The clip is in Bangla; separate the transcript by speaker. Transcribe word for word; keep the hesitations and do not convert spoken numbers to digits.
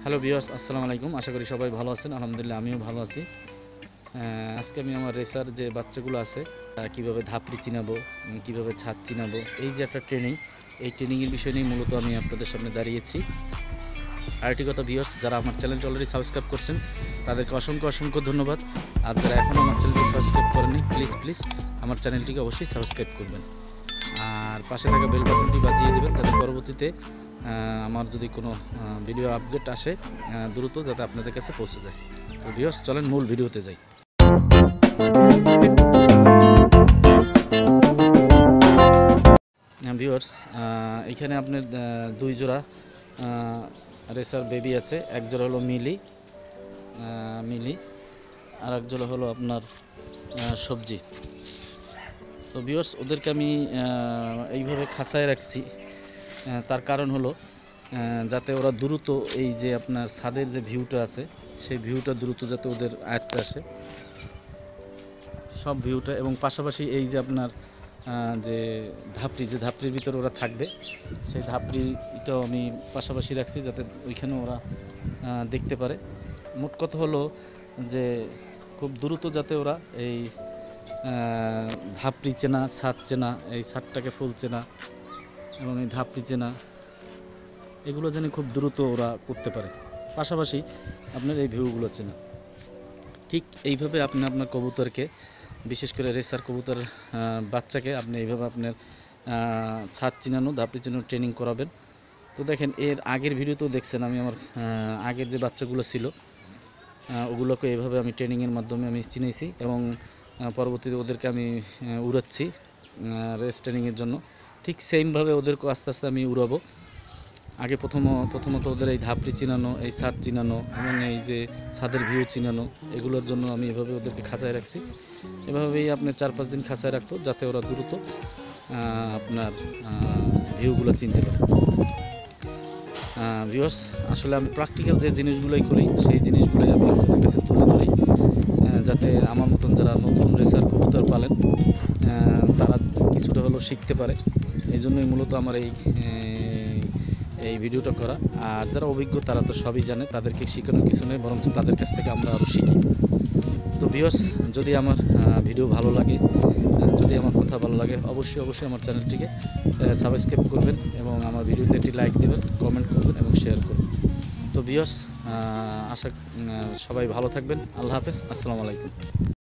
Speaker 1: হ্যালো ভিউয়ার্স, আসসালামু আলাইকুম। আশা করি সবাই ভালো আছেন। আলহামদুলিল্লাহ আমিও ভালো আছি। আজকে আমি আমার রেসার যে বাচ্চাগুলো আছে কীভাবে ধাপড়ি চিনাবো, কীভাবে ছাদ চিনাবো, এই যে একটা ট্রেনিং, এই ট্রেনিংয়ের বিষয় নিয়ে মূলত আমি আপনাদের সামনে দাঁড়িয়েছি। আরেকটি কথা ভিউয়ার্স, যারা আমার চ্যানেলটি অলরেডি সাবস্ক্রাইব করছেন তাদেরকে অসংখ্য অসংখ্য ধন্যবাদ। আর যারা এখনও আমার চ্যানেলটি সাবস্ক্রাইব করেনি, প্লিজ প্লিজ আমার চ্যানেলটিকে অবশ্যই সাবস্ক্রাইব করবেন আর পাশে থাকা বেল বাটনটি বাজিয়ে দেবেন, যাতে পরবর্তীতে আমার যদি কোনো ভিডিও আপডেট আসে দ্রুত যাতে আপনাদের কাছে পৌঁছে যায়। তো ভিউয়ার্স, চলেন মূল ভিডিওতে যাই। ভিউয়ার্স, এখানে আপনার দুই জোড়া রেসার বেবি আছে। এক জোড়া হলো মিলি মিলি আর এক জোড়া হলো আপনার সবজি। তো ভিউয়ার্স, ওদেরকে আমি এইভাবে খাঁচায় রাখছি, তার কারণ হলো যাতে ওরা দ্রুত এই যে আপনার ছাদের যে ভিউটা আছে সেই ভিউটা দ্রুত যাতে ওদের আয়ত্তে আসে, সব ভিউটা, এবং পাশাপাশি এই যে আপনার যে ধাপড়ি, যে ধাপড়ির ভিতরে ওরা থাকবে সেই ধাপড়িটাও আমি পাশাপাশি রাখছি যাতে ওইখানে ওরা দেখতে পারে। মোট কথা হলো যে খুব দ্রুত যাতে ওরা এই ধাপড়ি চেনা, ছাদ চেনা, এই ছাদটাকে ফুল চেনা এবং এই ধাপড়ি চেনা, এগুলো যেন খুব দ্রুত ওরা করতে পারে। পাশাপাশি আপনার এই ভিউগুলো চেনা। ঠিক এইভাবে আপনি আপনার কবুতরকে, বিশেষ করে রেসার কবুতর বাচ্চাকে আপনি এইভাবে আপনার ছাদ চিনানো, ধাপড়ি চিনানো ট্রেনিং করাবেন। তো দেখেন, এর আগের ভিডিওতেও দেখছেন আমি আমার আগের যে বাচ্চাগুলো ছিল ওগুলোকে এইভাবে আমি ট্রেনিংয়ের মাধ্যমে আমি চিনেছি এবং পরবর্তীতে ওদেরকে আমি উড়াচ্ছি রেস ট্রেনিংয়ের জন্য। ঠিক সেমভাবে ওদেরকে আস্তে আস্তে আমি উড়াবো। আগে প্রথম প্রথমত ওদের এই ধাপড়ি চিনানো, এই ছাদ চিনানো এবং এই যে ছাদের ভিউ চিনানো, এগুলোর জন্য আমি এভাবে ওদেরকে খাঁচায় রাখছি। এভাবেই আপনি চার পাঁচ দিন খাঁচায় রাখবো যাতে ওরা দ্রুত আপনার ভিউগুলো চিনতে পারে। ভিউয়ার্স, আসলে আমি প্র্যাকটিক্যাল যে জিনিসগুলোই করি সেই জিনিসগুলোই আমি আপনাদের কাছে তুলে ধরি, যাতে আমার মতন যারা নতুন রেসার কবুতর পালেন তারা কিছুটা হলেও শিখতে পারে। এই জন্যই মূলত আমার এই এই ভিডিওটা করা। আর যারা অভিজ্ঞ তারা তো সবই জানে, তাদেরকে শেখানোর কিছু নেই, বরং তাদের কাছ থেকে আমরা আরও শিখি। তো ভিউয়ার্স, যদি আমার ভিডিও ভালো লাগে, যদি আমার কথা ভালো লাগে, অবশ্যই অবশ্যই আমার চ্যানেলটিকে সাবস্ক্রাইব করবেন এবং আমার ভিডিওতে একটি লাইক দেবেন, কমেন্ট করবেন এবং শেয়ার করবেন। তো ভিউয়ার্স, আশা সবাই ভালো থাকবেন। আল্লাহ হাফেজ, আসসালামু আলাইকুম।